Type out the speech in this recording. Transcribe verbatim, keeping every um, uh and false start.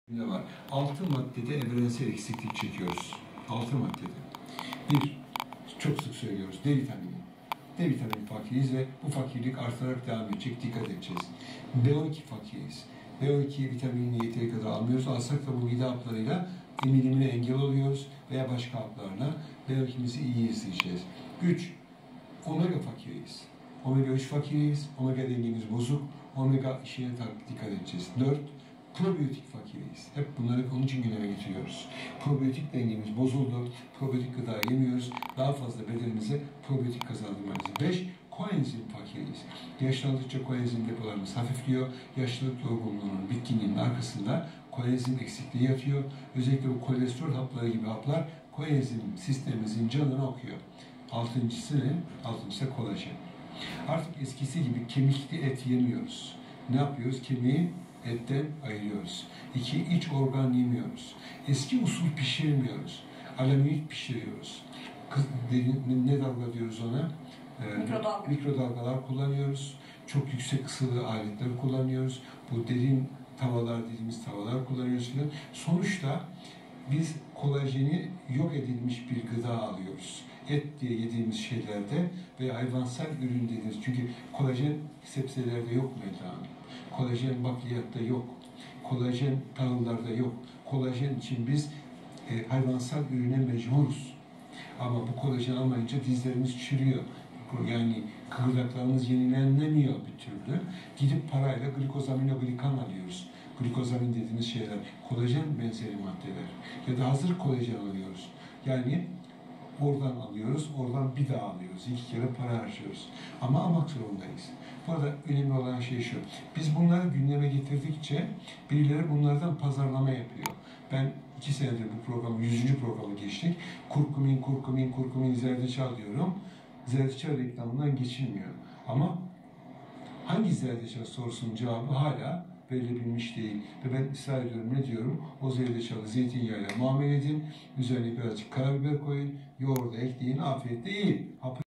Ne var? Altı maddede evrensel eksiklik çekiyoruz. Altı maddede. Bir, çok sık söylüyoruz, D vitamini. D vitamini fakiriyiz ve bu fakirlik artarak devam edecek, dikkat edeceğiz. B on iki fakiriyiz. B on iki vitaminini yeteri kadar almıyoruz. Alsak da bu mide haplarıyla emilimine engel oluyoruz veya başka haplarla B on ikimizi iyi izleyeceğiz. Üç, omega fakiriyiz. Omega üç fakiriyiz. Omega dengemiz bozuk. Omega işine dikkat edeceğiz. Dört, probiyotik fakiriyiz. Hep bunları onun için gündeme getiriyoruz. Probiyotik dengemiz bozuldu. Probiyotik gıda yemiyoruz. Daha fazla bedenimize probiyotik kazandırmalıyız. Beş, koenzim fakiriyiz. Yaşlandıkça koenzim depolarımız hafifliyor. Yaşlılık yorgunluğunun, bitkinliğinin arkasında koenzim eksikliği yatıyor. Özellikle bu kolesterol hapları gibi haplar koenzim sistemimizin canını okuyor. Altıncısı ne? Altıncısı da kolajen. Artık eskisi gibi kemikli et yemiyoruz. Ne yapıyoruz? Kemiği etten ayırıyoruz. İki, iç organ yemiyoruz. Eski usul pişirmiyoruz. Alüminyum pişiriyoruz. Ne dalga diyoruz ona? Ee, Mikrodalga. Mikrodalgalar kullanıyoruz. Çok yüksek ısılı aletler kullanıyoruz. Bu derin tavalar dediğimiz tavalar kullanıyoruz filan. Sonuçta biz kolajeni yok edilmiş bir gıda alıyoruz. Et diye yediğimiz şeylerde veya hayvansal ürün dediğimiz. Çünkü kolajen sebzelerde yok Melda Hanım. Kolajen bakliyatta yok. Kolajen tahıllarda yok. Kolajen için biz e, hayvansal ürüne mecburuz. Ama bu kolajen almayınca dizlerimiz çürüyor. Yani kıkırdaklarımız yenilenemiyor bir türlü. Gidip parayla glikosaminoglikan alıyoruz. Glikozamin dediğimiz şeyler, kolajen benzeri maddeler. Ya da hazır kolajen alıyoruz. Yani oradan alıyoruz, oradan bir daha alıyoruz. İki kere para harcıyoruz. Ama almak zorundayız. Bu arada önemli olan şey şu. Biz bunları gündeme getirdikçe birileri bunlardan pazarlama yapıyor. Ben iki senedir bu programı, yüzüncü programı geçtik. Kurkumin, kurkumin, kurkumin, zerdeçal diyorum. Zerdeçal reklamından geçilmiyor. Ama hangi zerdeçal sorusunun cevabı hala verilebilmiş değil. Ve ben ısrar ediyorum, ne diyorum? O zerdeçalı zeytinyağıyla muamele edin. Üzerine birazcık karabiber koyun. Yoğurda ekleyin. Afiyetle yiyin.